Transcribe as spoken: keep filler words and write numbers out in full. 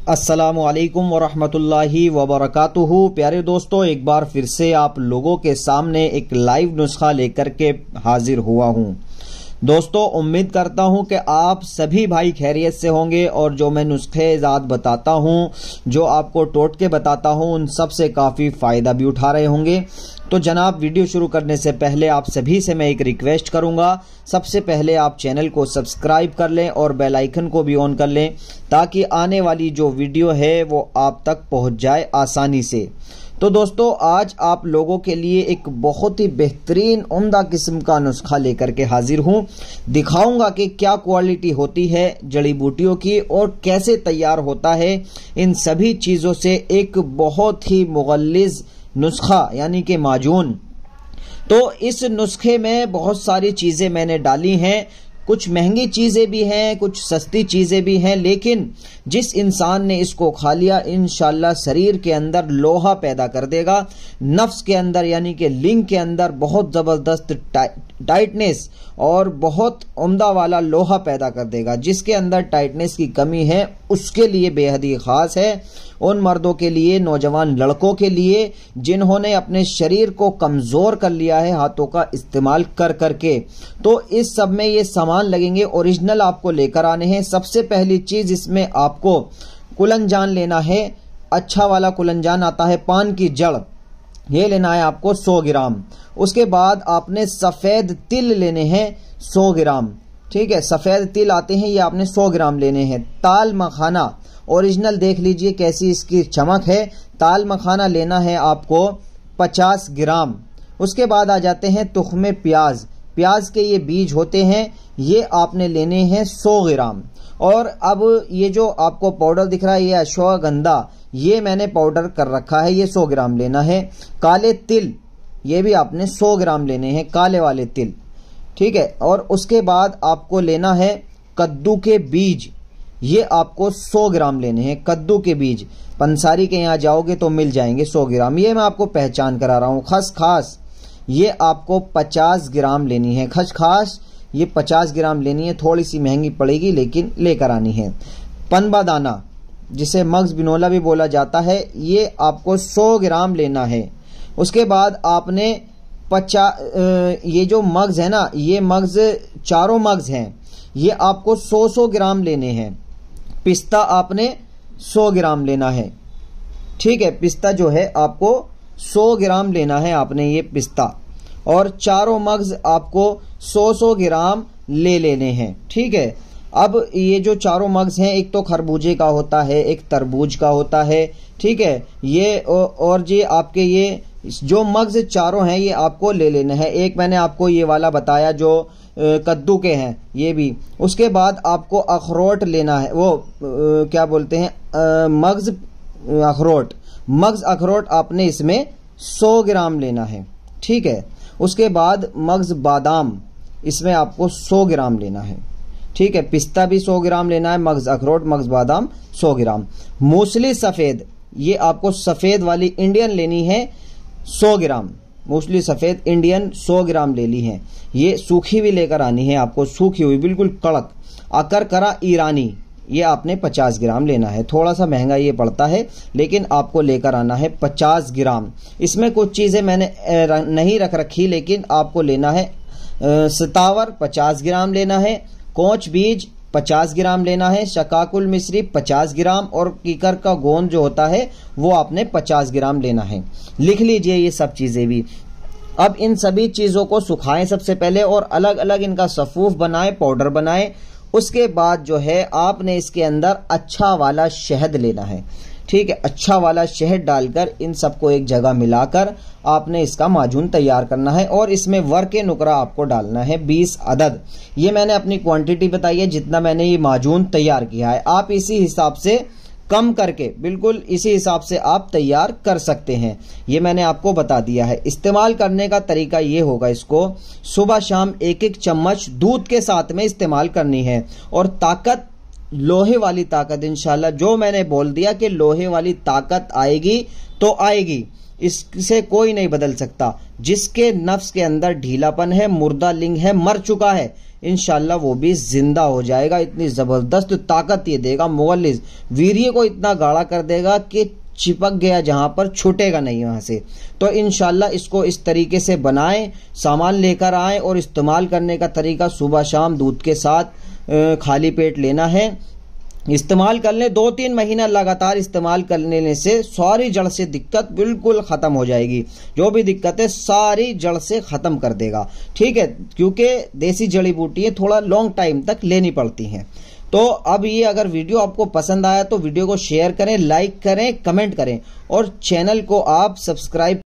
अस्सलामुअलैकुम वरहमतुल्लाहि वबरकातुहू। प्यारे दोस्तों, एक बार फिर से आप लोगों के सामने एक लाइव नुस्खा लेकर के हाजिर हुआ हूँ। दोस्तों, उम्मीद करता हूँ कि आप सभी भाई खैरियत से होंगे और जो मैं नुस्खे ज़ात बताता हूँ, जो आपको टोटके बताता हूँ, उन सब से काफ़ी फ़ायदा भी उठा रहे होंगे। तो जनाब, वीडियो शुरू करने से पहले आप सभी से मैं एक रिक्वेस्ट करूंगा, सबसे पहले आप चैनल को सब्सक्राइब कर लें और बेल आइकन को भी ऑन कर लें ताकि आने वाली जो वीडियो है वो आप तक पहुंच जाए आसानी से। तो दोस्तों, आज आप लोगों के लिए एक बहुत ही बेहतरीन उम्दा किस्म का नुस्खा लेकर के हाजिर हूं। दिखाऊंगा कि क्या क्वालिटी होती है जड़ी बूटियों की और कैसे तैयार होता है इन सभी चीज़ों से एक बहुत ही मुगल्लिज़ नुस्खा यानी कि माजून। तो इस नुस्खे में बहुत सारी चीज़ें मैंने डाली हैं, कुछ महंगी चीज़ें भी हैं, कुछ सस्ती चीज़ें भी हैं, लेकिन जिस इंसान ने इसको खा लिया इंशाल्लाह शरीर के अंदर लोहा पैदा कर देगा, नफ्स के अंदर यानी कि लिंग के अंदर बहुत ज़बरदस्त टाइटनेस और बहुत उम्दा वाला लोहा पैदा कर देगा। जिसके अंदर टाइटनेस की कमी है उसके लिए बेहद ही ख़ास है, उन मर्दों के लिए, नौजवान लड़कों के लिए जिन्होंने अपने शरीर को कमज़ोर कर लिया है हाथों का इस्तेमाल कर करके। तो इस सब में ये सामान लगेंगे, ओरिजिनल आपको लेकर आने हैं। सबसे पहली चीज़, इसमें आपको कुलंजान लेना है। अच्छा वाला कुलंजान आता है, पान की जड़, ये लेना है आपको सौ ग्राम। उसके बाद आपने सफ़ेद तिल लेने हैं सौ ग्राम। ठीक है, सफ़ेद तिल आते हैं, ये आपने सौ ग्राम लेने हैं। ताल मखाना ओरिजिनल देख लीजिए कैसी इसकी चमक है। ताल मखाना लेना है आपको पचास ग्राम। उसके बाद आ जाते हैं तुख्मे प्याज। प्याज के ये बीज होते हैं, ये आपने लेने हैं सौ ग्राम। और अब ये जो आपको पाउडर दिख रहा है, ये अश्वगंधा, ये मैंने पाउडर कर रखा है, ये सौ ग्राम लेना है। काले तिल, ये भी आपने सौ ग्राम लेने हैं, काले वाले तिल। ठीक है, और उसके बाद आपको लेना है कद्दू के बीज, ये आपको सौ ग्राम लेने हैं। कद्दू के बीज पंसारी के यहाँ जाओगे तो मिल जाएंगे सौ ग्राम, ये मैं आपको पहचान करा रहा हूँ। खसखास, ये आपको पचास ग्राम लेनी है। खसखास ये पचास ग्राम लेनी है, थोड़ी सी महंगी पड़ेगी लेकिन लेकर आनी है। पनबा दाना, जिसे मग्ज बिनोला भी बोला जाता है, ये आपको सौ ग्राम लेना है। उसके बाद आपने पचा ये जो मग्ज है ना, ये मग्ज चारों मग्ज हैं, ये आपको सौ सौ ग्राम लेने हैं। पिस्ता आपने सौ ग्राम लेना है। ठीक है, पिस्ता जो है आपको सौ ग्राम लेना है आपने, ये पिस्ता। और चारों मग्ज आपको सौ सौ ग्राम ले लेने हैं। ठीक है, अब ये जो चारों मग्ज हैं, एक तो खरबूजे का होता है, एक तरबूज का होता है। ठीक है, ये और ये आपके ये जो मग्ज चारों हैं ये आपको ले लेना है। एक मैंने आपको ये वाला बताया जो कद्दू के हैं, ये भी। उसके बाद आपको अखरोट लेना है, वो आ, क्या बोलते हैं, आ, मग्ज अखरोट। मग्ज अखरोट आपने इसमें सौ ग्राम लेना है। ठीक है, उसके बाद मग्ज बादाम, इसमें आपको सौ ग्राम लेना है। ठीक है, पिस्ता भी सौ ग्राम लेना है, मग्ज अखरोट, मग्ज बादाम सौ ग्राम। मूसली सफ़ेद, ये आपको सफ़ेद वाली इंडियन लेनी है सौ ग्राम। मूसली सफ़ेद इंडियन सौ ग्राम ले ली है। ये सूखी भी लेकर आनी है आपको, सूखी हुई बिल्कुल कड़क। अकरकरा ईरानी, ये आपने पचास ग्राम लेना है। थोड़ा सा महंगा ये पड़ता है लेकिन आपको लेकर आना है पचास ग्राम। इसमें कुछ चीज़ें मैंने नहीं रख रखी लेकिन आपको लेना है। सतावर पचास ग्राम लेना है, कोच बीज पचास ग्राम लेना है, शकाकुल मिश्री पचास ग्राम और कीकर का गोंद जो होता है वो आपने पचास ग्राम लेना है। लिख लीजिए ये सब चीज़ें भी। अब इन सभी चीज़ों को सुखाएं सबसे पहले और अलग अलग इनका सफ़ूफ बनाएं, पाउडर बनाएं। उसके बाद जो है आपने इसके अंदर अच्छा वाला शहद लेना है। ठीक है, अच्छा वाला शहद डालकर इन सबको एक जगह मिलाकर आपने इसका माजून तैयार करना है। और इसमें वर्के नुकरा आपको डालना है बीस अदद। ये मैंने अपनी क्वांटिटी बताई है, जितना मैंने ये माजून तैयार किया है। आप इसी हिसाब से कम करके बिल्कुल इसी हिसाब से आप तैयार कर सकते हैं, ये मैंने आपको बता दिया है। इस्तेमाल करने का तरीका ये होगा, इसको सुबह शाम एक एक चम्मच दूध के साथ में इस्तेमाल करनी है। और ताकत, लोहे वाली ताकत इंशाल्लाह, जो मैंने बोल दिया कि लोहे वाली ताकत आएगी तो आएगी, इससे कोई नहीं बदल सकता। जिसके नफ्स के अंदर ढीलापन है, मुर्दा लिंग है, मर चुका है, इंशाल्लाह वो भी जिंदा हो जाएगा। इतनी जबरदस्त ताकत ये देगा, मुगल्लिज वीर्य को इतना गाढ़ा कर देगा कि चिपक गया जहां पर छूटेगा नहीं वहां से। तो इंशाल्लाह इसको इस तरीके से बनाएं, सामान लेकर आएं और इस्तेमाल करने का तरीका सुबह शाम दूध के साथ खाली पेट लेना है, इस्तेमाल कर लें। दो तीन महीना लगातार इस्तेमाल करने से सारी जड़ से दिक्कत बिल्कुल खत्म हो जाएगी। जो भी दिक्कत है सारी जड़ से खत्म कर देगा, ठीक है, क्योंकि देसी जड़ी बूटियां थोड़ा लॉन्ग टाइम तक लेनी पड़ती हैं। तो अब ये अगर वीडियो आपको पसंद आया तो वीडियो को शेयर करें, लाइक करें, कमेंट करें और चैनल को आप सब्सक्राइब